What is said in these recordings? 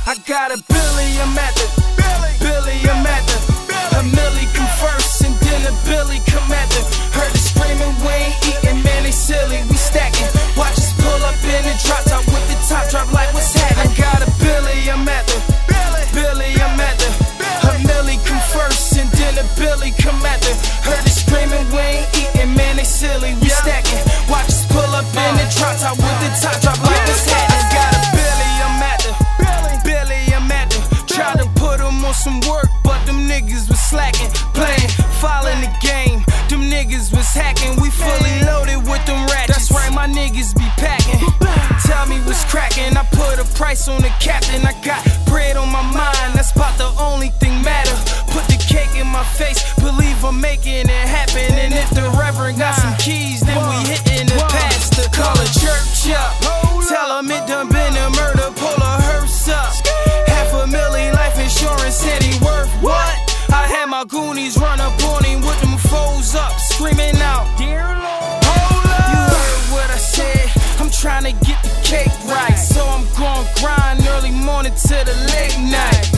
I got a Billy, I'm at the Billy, I'm at the a Millie come first and then a Billy come at the. Heard the screaming, we ain't eating, man, they silly, we stacking. Watch us pull up in the drop top with the top drop like what's happening. I got a Billy, I'm at the Billy, I'm at the a Millie come first and then a Billy come at the. Heard the screaming, we ain't eating, man, they silly, we stacking. Watch us pull up in the drop top with the top drop like what's happening. I got a Billy, I'm at the Billy, I'm at the. Tried to put them on some work, but them niggas was slacking, playing, following the game. Them niggas was hacking, we fully loaded with them ratchets. That's right, my niggas be packing. Tell me what's cracking, I put a price on the captain. I got bread on my mind, that's about the only thing matter. Put the cake in my face, believe I'm making it happen. And if the reverend got some keys, then we hitting the pastor. Call a church up, tell him it done been a murder, pull a hearse up. $500,000 life insurance, said he worth what? I had my Goonies run up on him with them foes up, screaming out, "Dear Lord, hold up." You heard what I said, I'm trying to get the cake right, so I'm gon' grind early morning to the late night.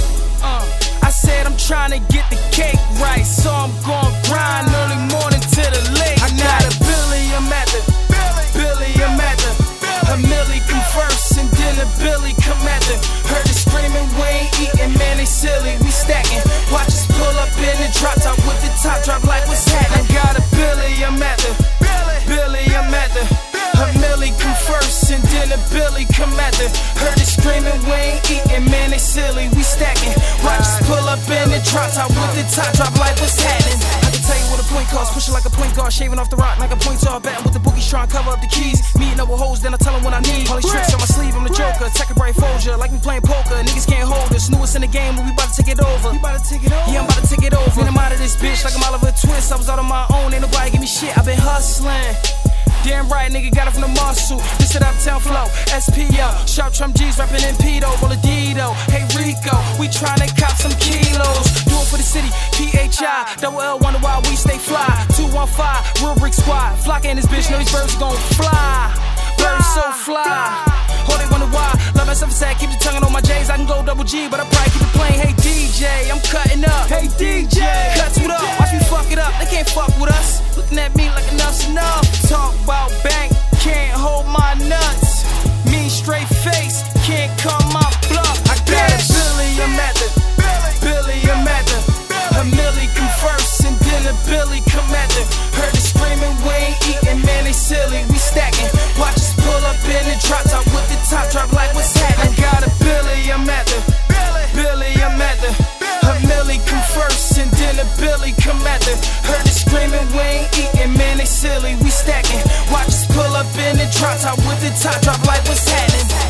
I said I'm trying to get the cake right, so I'm gon' grind early morning to the late night. I got a Billy, I'm at the Billy, I'm at the a Millie come first and then a Billy come at the. Heard the screaming, we ain't eating, man, they silly, we stacking. Watch us pull up in the drop top with the top drop like what's happening. I got a Billy, I'm at the Billy, I'm at the a Millie come first and then a Billy come at the. Heard the screaming, we ain't eating, man, they silly, we stacking. Watch us pull up in the drop top with the top drop like what's happening. I can tell you what a point costs, pushing like a point guard, shaving off the rock like a point guard, batting with the bookies, trying to cover up the keys. Meeting up with hoes, then I tell them when I need. All these tricks on my sleeve, I'm the Joker, take a bright folger, like me playing poker. Niggas can't hold us, newest in the game, but we about to take it over. You about to take it over? Yeah, I'm about to take it over. And I'm out of this bitch like I'm Oliver Twist. I was out on my own, ain't nobody give me shit, I been hustling. Damn right, nigga, got it from the muscle. This is Uptown Flow, SPO. Sharp Trump G's rapping in Pedo, roll a Dido. Hey Rico, we tryna cop some kilos. Do it for the city, PHI. Double L, wonder why we stay fly. 215, real brick squad. Flocking this bitch, know these birds gon' fly. Birds so fly. Oh, they wonder why. Love myself sad, keep the tongue on my J's. I can go double G, but I probably keep it plain. Hey DJ, I'm cutting up. Hey DJ, cuts what up? Watch me fuck it up. They can't fuck with us. Looking at me like enough's enough. Talk about bank, can't hold my nuts. Me straight face, can't come my bluff. I got a Billy, I'm at the Billy, I'm at the a Millie come first and then a Billy come at the. Heard the screaming, we ain't eating, man, they silly, we stacking. Watch us pull up in the drop top with the top drop like what's happening. I got a Billy, I'm at the Billy, I'm at the a Millie come first and then a Billy come at the. Heard the screaming, we ain't eating, man, they silly, we stacking. Watch us pull up in the drop top with the top drop like what's happening.